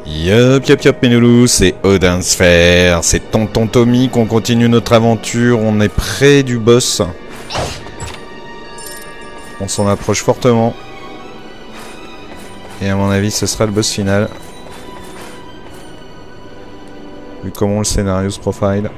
Yop mes loulous, c'est Odin Sphere, c'est Tonton Tommy qu'on continue notre aventure, on est près du boss. On s'en approche fortement. Et à mon avis ce sera le boss final. Vu comment le scénario se profile.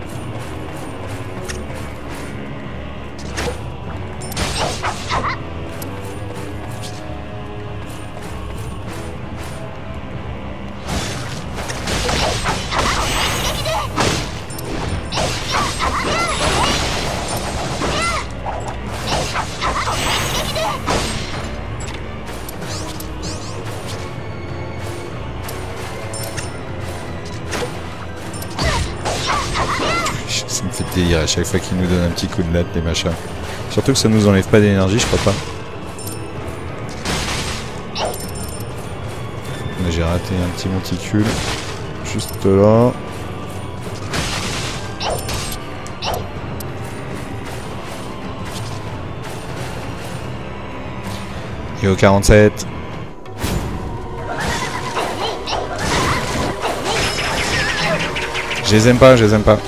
Ça me fait délire à chaque fois qu'il nous donne un petit coup de latte, les machins. Surtout que ça nous enlève pas d'énergie, je crois pas. Là j'ai raté un petit monticule. Juste là. Et au 47. Je les aime pas, je les aime pas.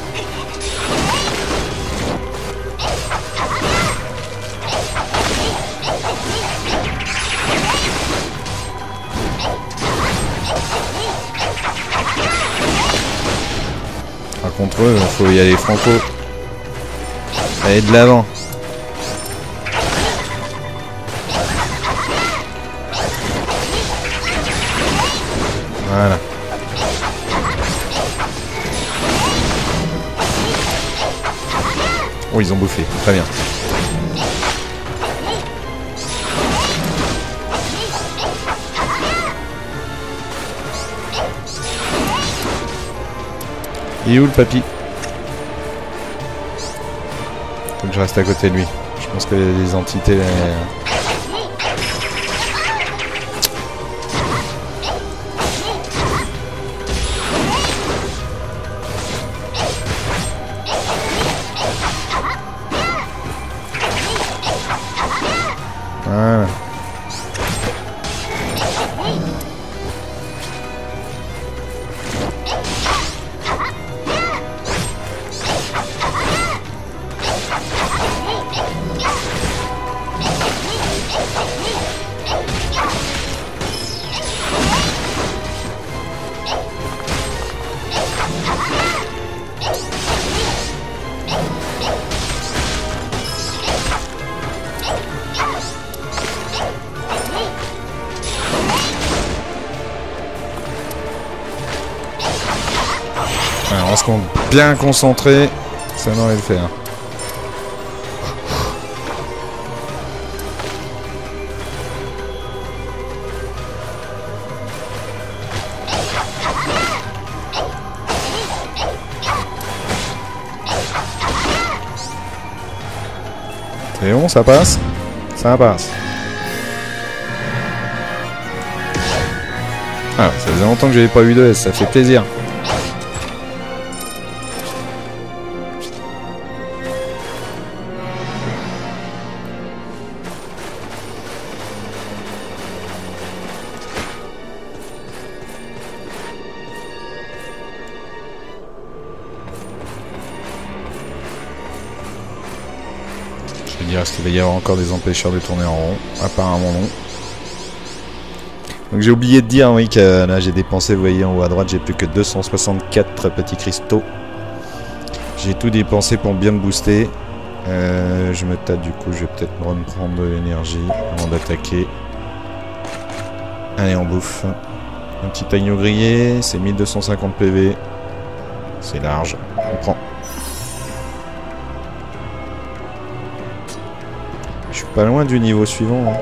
Contre eux, faut y aller franco. Allez de l'avant. Voilà. Oh, ils ont bouffé. Très bien. Il est où le papy? Faut que je reste à côté de lui. Je pense que les entités... Voilà. Alors, on se compte bien concentré, ça devrait le faire. C'est bon, ça passe? Ça passe. Ah, ça faisait longtemps que j'avais pas eu de S, ça fait plaisir. Je veux dire, est-ce qu'il va y avoir encore des empêcheurs de tourner en rond? Apparemment non. Donc j'ai oublié de dire, oui, que là j'ai dépensé, vous voyez en haut à droite, j'ai plus que 264 petits cristaux. J'ai tout dépensé pour bien me booster. Je me tâte du coup, je vais peut-être me reprendre de l'énergie avant d'attaquer. Allez, on bouffe. Un petit agneau grillé, c'est 1250 PV. C'est large, on prend. Je suis pas loin du niveau suivant. Hein.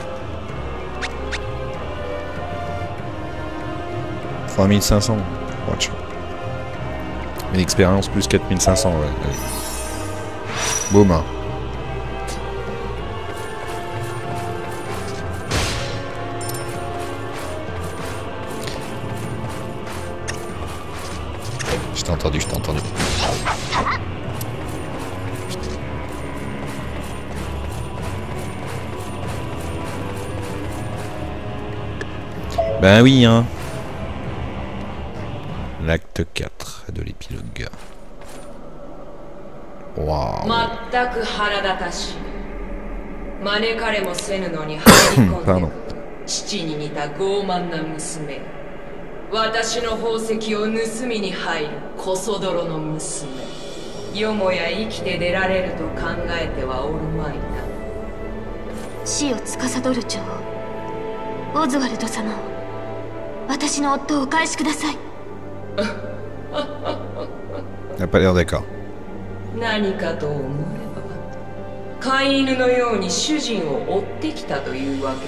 3500. Watch. Une expérience plus 4500, ouais. Allez. Boum. Je t'ai entendu, je t'ai entendu. Ben oui, hein. L'acte 4 de l'épilogue. Waouh. Pardon. 父に似た傲慢な娘、私の宝石を盗みに入るコソ泥の娘、よもや生きて出られると考えてはおるまいな。 死を司る女王オズワルド様を、私の夫をお返しください。 n'a pas l'air d'accord. 何かと思えば飼い犬のように主人を追ってきたというわけ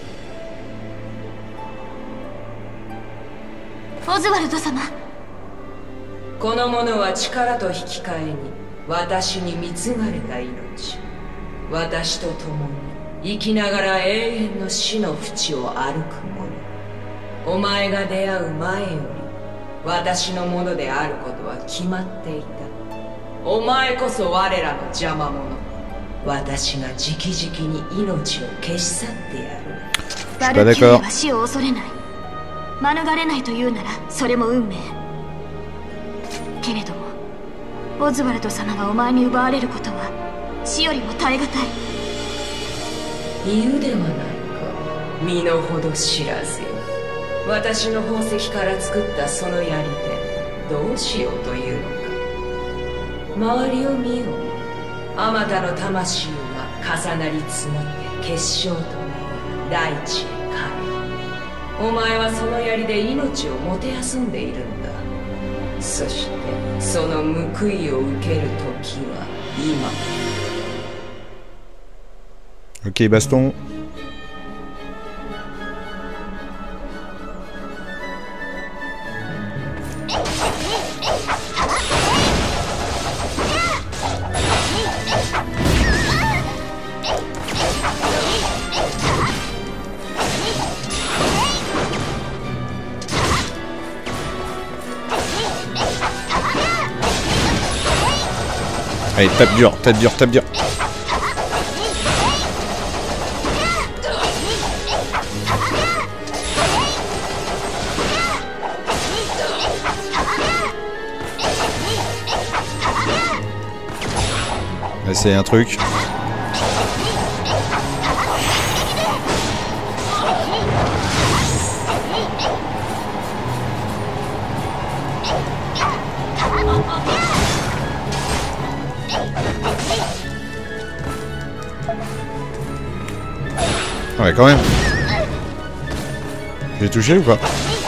か。 オズワルド様、 この者は力と引き換えに私に貢がれた命、私と共に生きながら永遠の死の淵を歩く者。お前が出会う前より私のものであることは決まっていた。お前こそ我らの邪魔者。私が直々に命を消し去ってやる。 バルキューレは死を恐れない。免れないというならそれも運命。けれどもオズワルド様がお前に奪われることは死よりも耐え難い。 言うではないか、身の程知らずよ。私の宝石から作ったその槍でどうしようというのか。周りを見よう。あまたの魂は重なり積もって結晶となり大地へ帰る。お前はその槍で命をもてあそんでいるんだ。そしてその報いを受ける時は今。 Ok, baston. Allez, tape dur, tape dur, tape dur. Là, c'est un truc. Ouais, quand même. J'ai touché ou pas?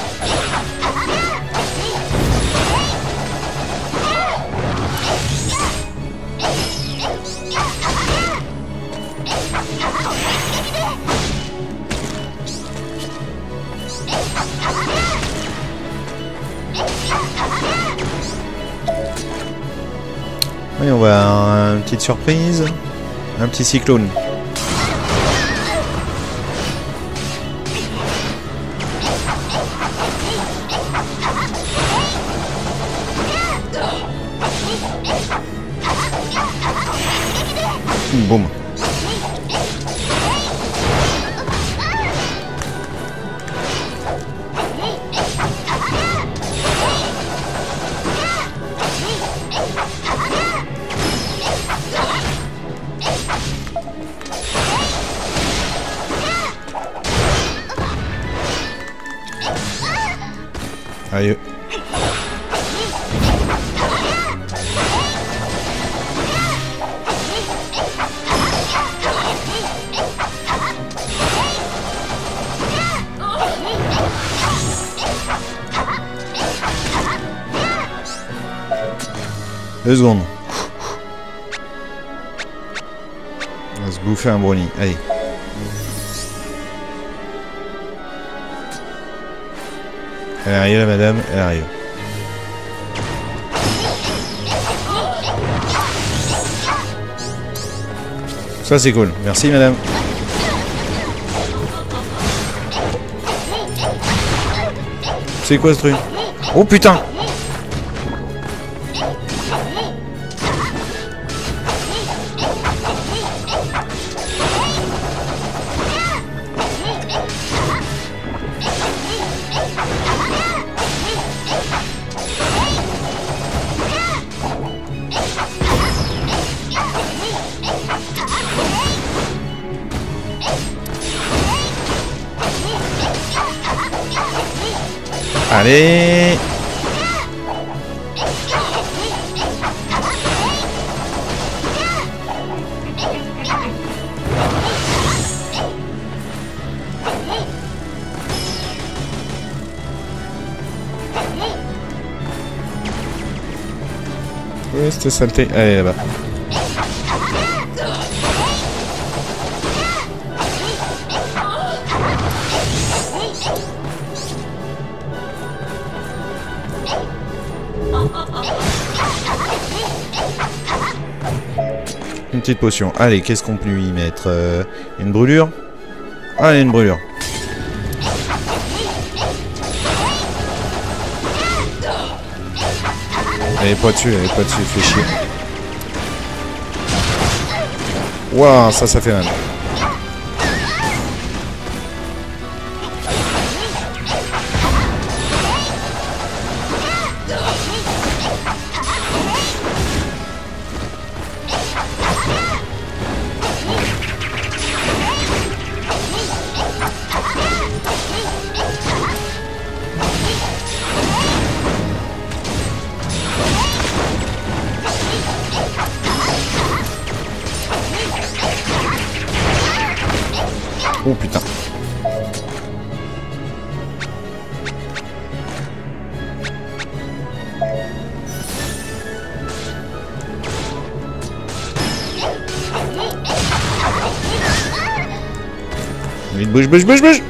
Oui, on va avoir une petite surprise. Un petit cyclone. Boum. Aïe. Deux secondes. On va se bouffer un brownie. Allez. Elle arrive, la madame, elle arrive. Ça c'est cool. Merci madame. C'est quoi ce truc? Oh putain! Allez. Où est cette saleté? Allez, là-bas. Une petite potion. Allez, qu'est-ce qu'on peut y mettre? Une brûlure? Allez, une brûlure. Elle est pas dessus, fait chier. Waouh, ça fait mal. Oh putain. Vite, bouge, bouge, bouge, bouge.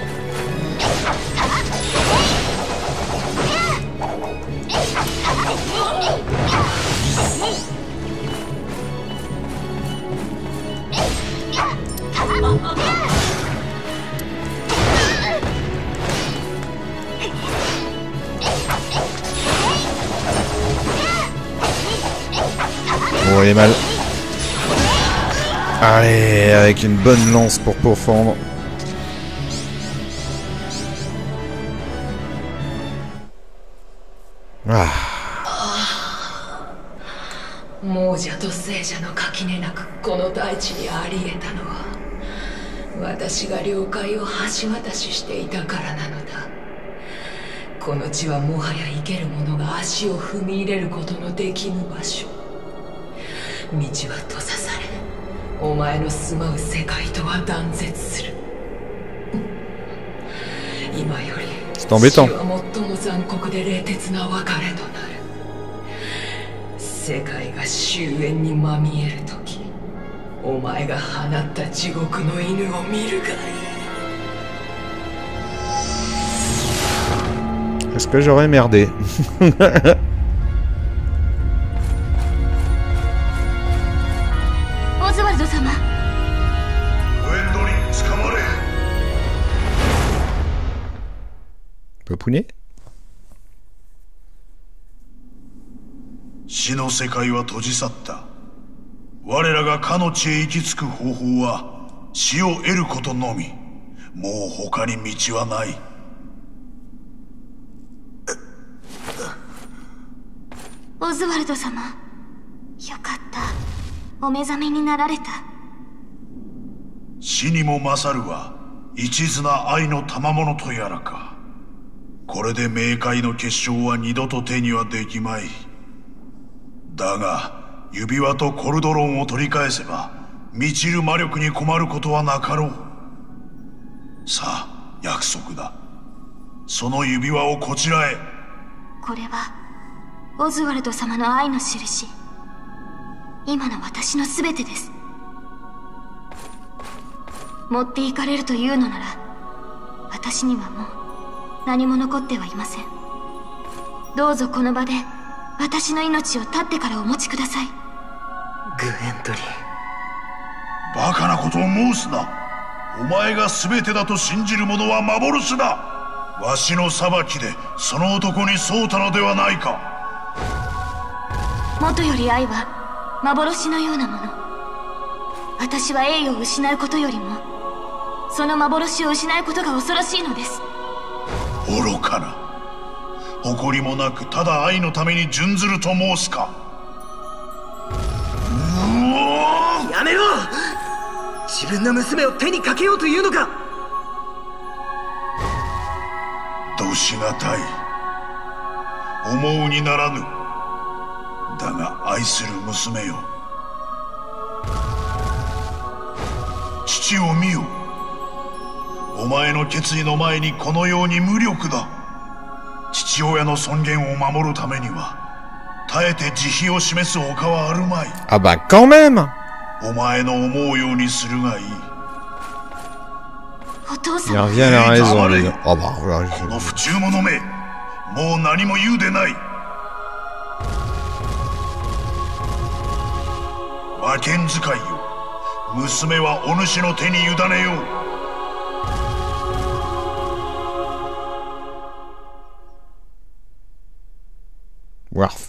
Bon, il est mal. Allez, avec une bonne lance pour pourfendre. Ah. 亡者と聖者の垣根なくこの大地にあり得たのは私が了解を橋渡ししていたからなのだ。この地はもはや生ける者が足を踏み入れることのできぬ場所。道は閉ざされ、お前の住まう世界とは断絶する。今より死は最も残酷で冷徹な別れとなる。世界が終焉にまみえるとき、お前が放った地獄の犬を見るがいい。 Est-ce que j'aurais merdé? Oswald様。 Papounet? 死の世界は閉じ去った。我らがかの地へ行き着く方法は死を得ることのみ。もう他に道はない。 オズワルド様、よかった。お目覚めになられた。 死にも勝るは一途な愛の賜物とやらか。これで冥界の結晶は二度と手にはできまい。だが指輪とコルドロンを取り返せば満ちる魔力に困ることはなかろう。さあ約束だ。その指輪をこちらへ。 これはオズワルド様の愛の印。今の私の全てです。持っていかれるというのなら、私にはもう何も残ってはいません。どうぞこの場で私の命を絶ってからお持ちください。 グエントリー。 バカなことを申すな。お前が全てだと信じる者は幻だ。わしの裁きでその男に添うたのではないか。 もとより愛は幻のようなもの。私は栄誉を失うことよりもその幻を失うことが恐ろしいのです。 愚かな。誇りもなくただ愛のために準ずると申すか。 やめろ。自分の娘を手にかけようというのか。 としがたい。思うにならぬ。だが愛する娘よ、父を見よ。お前の決意の前にこのように無力だ。父親の尊厳を守るためには耐えて慈悲を示す他はあるまい。 Ah bah quand même. お前の思うようにするがいい。 お父 Il さん revient à la raison, les gars. Oh bah voilà, この不忠者め、もう何も言うでない。魔剣使いよ、娘はお主の手に委ねよう。 Warf.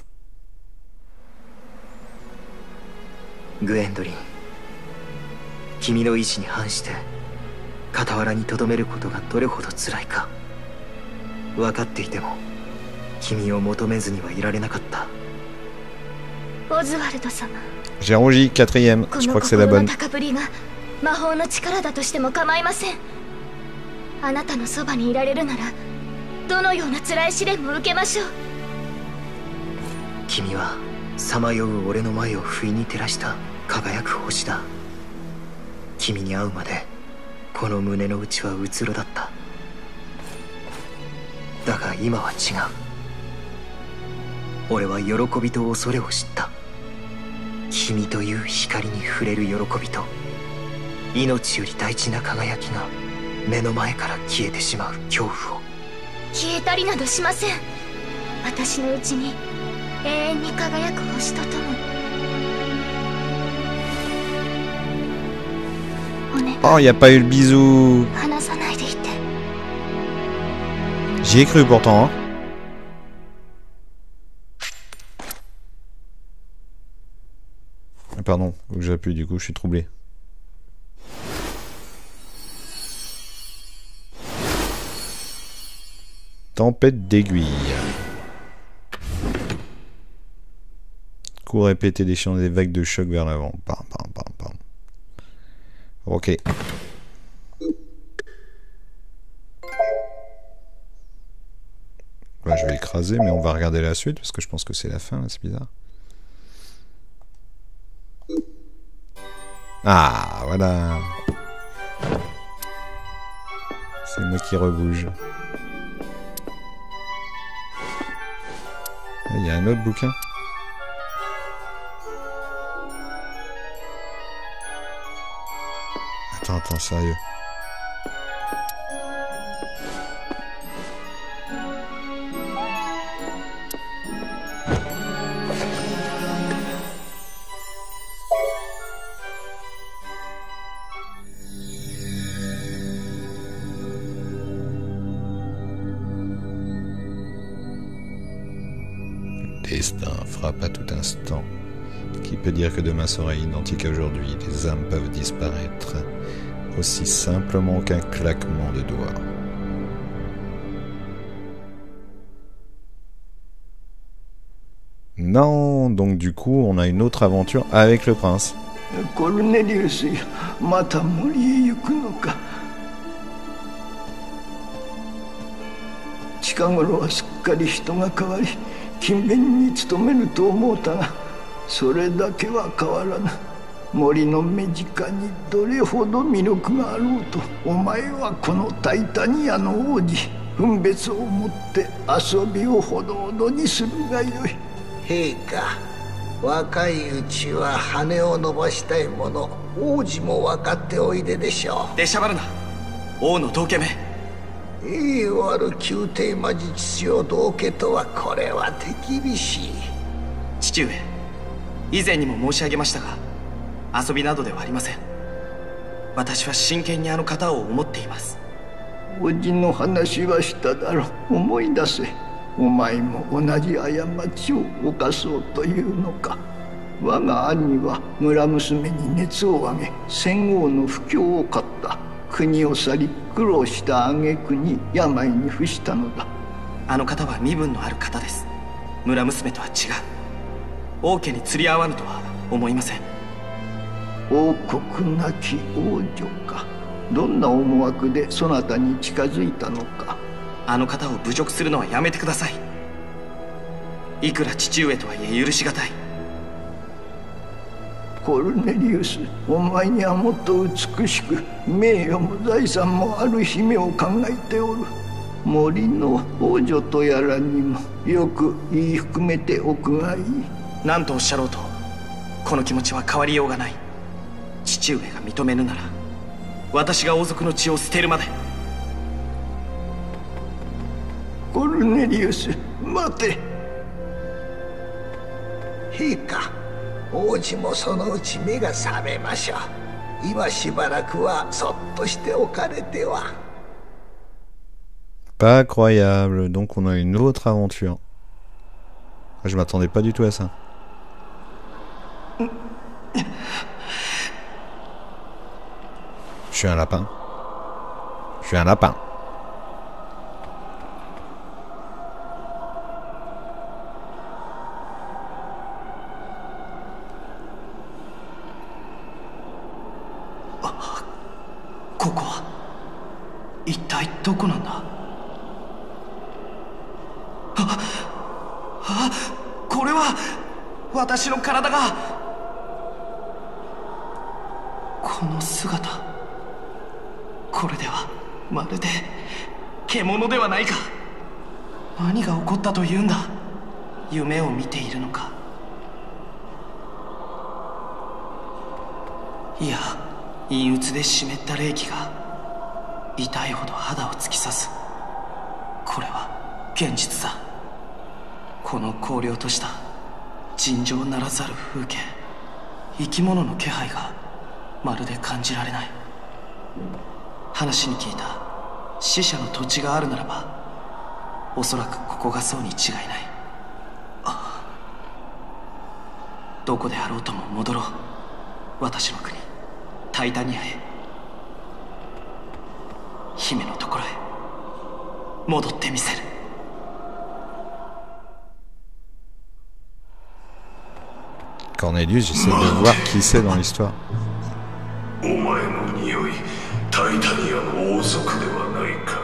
グエンドリン、君の意志に反して傍らに留めることがどれほど辛いか分かっていても君を求めずにはいられなかった。 オズワルド様、 J'ai rougi, 4ème. こ Je の crois que c'est la 心の bonne. 高ぶりが魔法の力だとしても構いません。あなたのそばにいられるならどのような辛い試練も受けましょう。 君はさまよう俺の前を不意に照らした輝く星だ。君に会うまでこの胸の内はうつろだった。だが今は違う。俺は喜びと恐れを知った。君という光に触れる喜びと命より大事な輝きが目の前から消えてしまう恐怖を。 消えたりなどしません。私のうちに永遠に輝く星とともに。お願い、 Oh, y a pas eu le bisou. 離さないでいて。 J'y ai cru pourtant. Hein. Ah, pardon, faut que j'appuie, du coup je suis troublé. Tempête d'aiguille. Coup répété déchaînant des vagues de choc vers l'avant. Pam, pam, pam, pam. Ok. Là, je vais écraser, mais on va regarder la suite parce que je pense que c'est la fin, c'est bizarre. Ah, voilà. C'est moi qui rebouge. Il y a un autre bouquin. Attends, sérieux. Destin frappe à tout instant. Qui peut dire que demain sera identique à aujourd'hui? Les âmes peuvent disparaître aussi simplement qu'un claquement de doigts. Non, donc du coup, on a une autre aventure avec le prince. Cornelius, また森へ行くのか。近頃はすっかり人が変わり、勤勉に勤めると思うたが、それだけは変わらぬ。森の目近にどれほど魅力があろうと、お前はこのタイタニアの王子、分別をもって遊びをほどほどにするがよい。 陛下、若いうちは羽を伸ばしたいもの、王子も分かっておいででしょう。 出しゃばるな、王の道家め。 栄誉ある宮廷魔術師を道家とは、これは手厳しい。 父上、以前にも申し上げましたが、遊びなどではありません。私は真剣にあの方を思っています。 おじの話はしただろう。思い出せ。お前も同じ過ちを犯そうというのか。我が兄は村娘に熱を上げ、戦王の不況を買った。国を去り苦労した挙句に病に伏したのだ。 あの方は身分のある方です。村娘とは違う。王家に釣り合わぬとは思いません。 王国なき王女か。どんな思惑でそなたに近づいたのか。 あの方を侮辱するのはやめてください。いくら父上とはいえ許しがたい。 コルネリウス、お前にはもっと美しく名誉も財産もある姫を考えておる。森の王女とやらにもよく言い含めておくがいい。 何とおっしゃろうとこの気持ちは変わりようがない。父上が認めぬなら私が王族の血を捨てるまで。 コルネリウス、待て。 陛下、王子もそのうち目が覚めましょう。今しばらくはそっとしておかれては。 Pas incroyable, donc on a une autre aventure. Je m'attendais pas du tout à ça. Je suis un lapin. Je suis un lapin. Ah, これは私の体が。この姿、これではまるで獣ではないか。何が起こったというんだ。夢を見ているのか。いや、陰鬱で湿った冷気が痛いほど肌を突き刺す。これは現実だ。この荒涼とした尋常ならざる風景、生き物の気配がまるで感じられない。話に聞いた死者の土地があるならば、おそらくここがそうに違いない。ああ、どこであろうとも戻ろう。私の国タイタニアへ、姫のところへ戻ってみせる。 Cornelius, j'essaie de voir qui c'est dans l'histoire. お前の匂い、タイタニアの王族ではないか。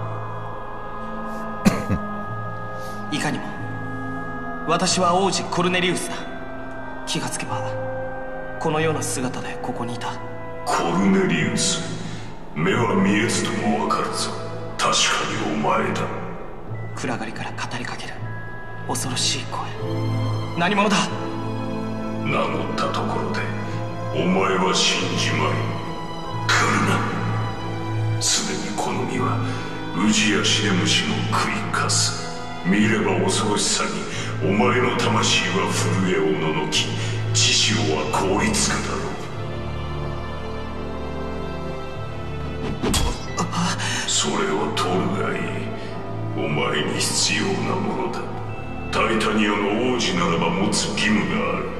いかにも。私は王子コルネリウスだ。気がつけばこのような姿でここにいた。 コルネリウス、目は見えずともわかるぞ。確かにお前だ。 暗がりから語りかける恐ろしい声。何者だ。 名乗ったところでお前は死んじまい。来るな。すでにこの身はウジやシレムシの食いかす。見れば恐ろしさにお前の魂は震えおののき、血潮は凍りつくだろう。それを取るがいい。お前に必要なものだ。タイタニアの王子ならば持つ義務がある。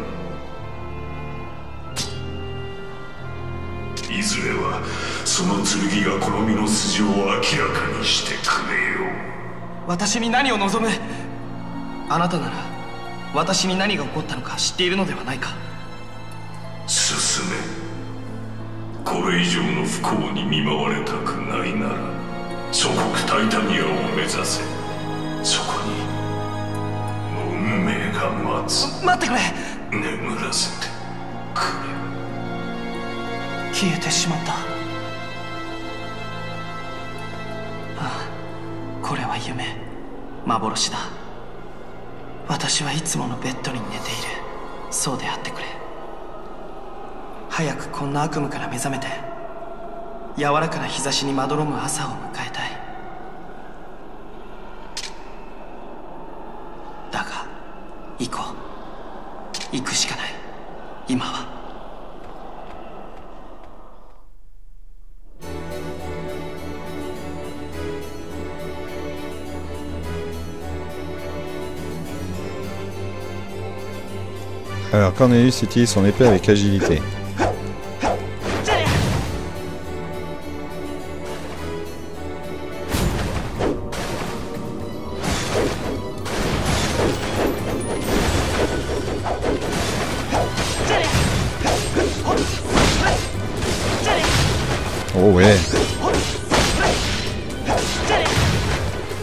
いずれはその剣がこの身の筋を明らかにしてくれよう。 私に何を望む。あなたなら私に何が起こったのか知っているのではないか。 進め。これ以上の不幸に見舞われたくないなら祖国タイタニアを目指せ。そこに運命が待つ。 待ってくれ。 眠らせてくれ。 消えてしまった。ああ、これは夢、幻だ。私はいつものベッドに寝ている。そうであってくれ。早くこんな悪夢から目覚めて柔らかな日差しにまどろむ朝を迎えたい。だが行こう。行くしかない。今は。 Alors Cornelius utilise son épée avec agilité. Oh ouais.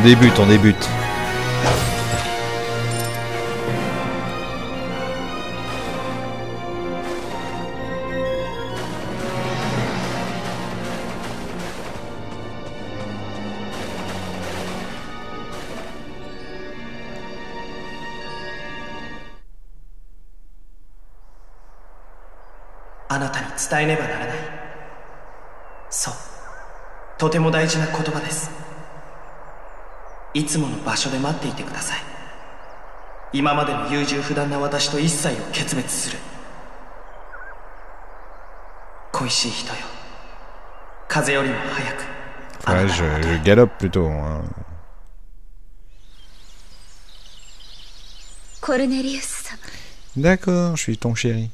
débute, on débute. あなたに伝えねばならない。そう、とても大事な言葉です。いつもの場所で待っていてください。今までの優柔不断な私と一切を決別する。恋しい人よ、風よりも早く。 Ouais, je galope plutôt. Hein. Cornelius. D'accord, je suis ton chéri.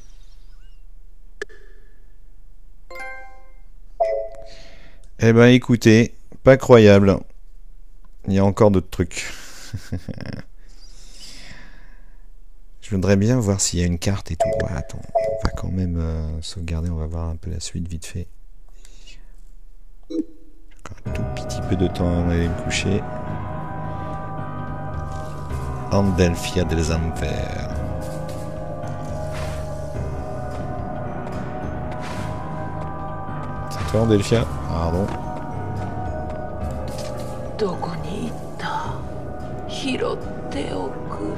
Eh ben écoutez, pas croyable. Il y a encore d'autres trucs. Je voudrais bien voir s'il y a une carte et tout. Ouais, attends, on va quand même sauvegarder, on va voir un peu la suite vite fait. J'ai encore un tout petit peu de temps à aller me coucher. Andelphia des Ampères. C'est toi Andelphia? Pardon. どこに行った？拾っておく。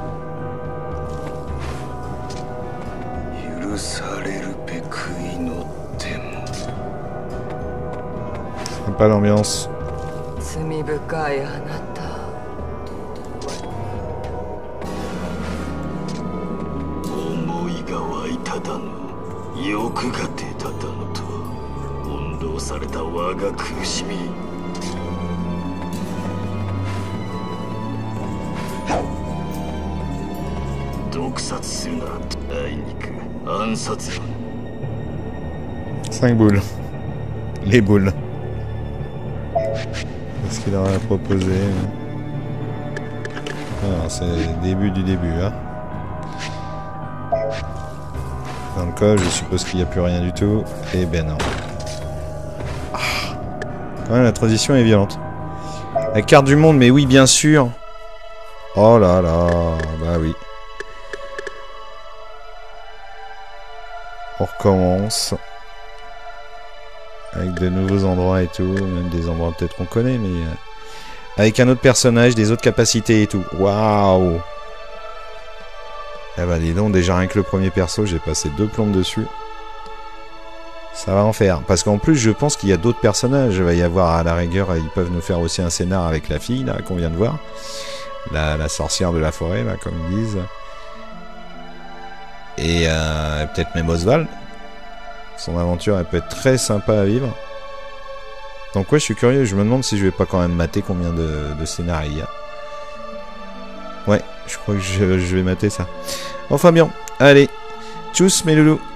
許されるべく祈っても。 Sympa l'ambiance. 罪深いあなた。 思いが湧いただの、欲が出ただのと、翻弄された我が苦しみ。毒殺するな、あいにく暗殺よ。 5 boules. Les boules. Qu'est-ce qu'il aurait proposé? Ah, c'est le début du début, hein. Dans le col, je suppose qu'il n'y a plus rien du tout. Eh ben non. Ah. Quand même, la transition est violente. La carte du monde, mais oui, bien sûr. Oh là là, bah oui. On recommence. Avec de nouveaux endroits et tout. Même des endroits peut-être qu'on connaît, mais... avec un autre personnage, des autres capacités et tout. Waouh! Eh bah dis donc, déjà rien que le premier perso, j'ai passé 2 plombes dessus. Ça va en faire. Parce qu'en plus, je pense qu'il y a d'autres personnages. Il va y avoir, à la rigueur, ils peuvent nous faire aussi un scénar avec la fille, là, qu'on vient de voir. La sorcière de la forêt, là, comme ils disent. Et peut-être même Oswald. Son aventure, elle peut être très sympa à vivre. Donc ouais, je suis curieux. Je me demande si je vais pas quand même mater combien de scénarios il y a. Ouais, je crois que je vais mater ça. Enfin bien, allez. Tchuss mes loulous.